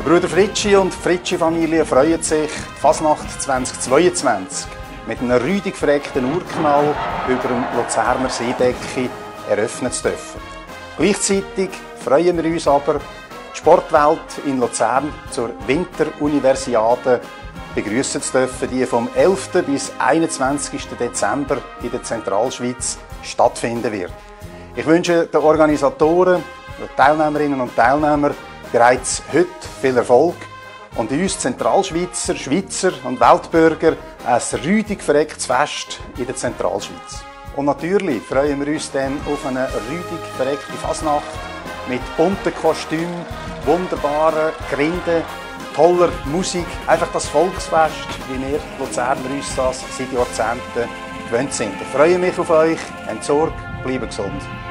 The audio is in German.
Bruder Fritschi und die Fritschi-Familie freuen sich, die Fasnacht 2022 mit einem räudig verreckten Urknall über dem Luzerner Seebecken eröffnen zu dürfen. Gleichzeitig freuen wir uns aber, die Sportwelt in Luzern zur Winter Universiade begrüßen zu dürfen, die vom 11. bis 21. Dezember in der Zentralschweiz stattfinden wird. Ich wünsche den Organisatoren, den Teilnehmerinnen und Teilnehmern bereits heute viel Erfolg und uns Zentralschweizer, Schweizer und Weltbürger ein räudig verrecktes Fest in der Zentralschweiz. Und natürlich freuen wir uns dann auf eine räudig verreckte Fasnacht mit bunten Kostümen, wunderbaren Grinden, toller Musik, einfach das Volksfest, wie wir Luzerner uns das seit Jahrzehnten gewöhnt sind. Ich freue mich auf euch, habt Sorge, bleibt gesund.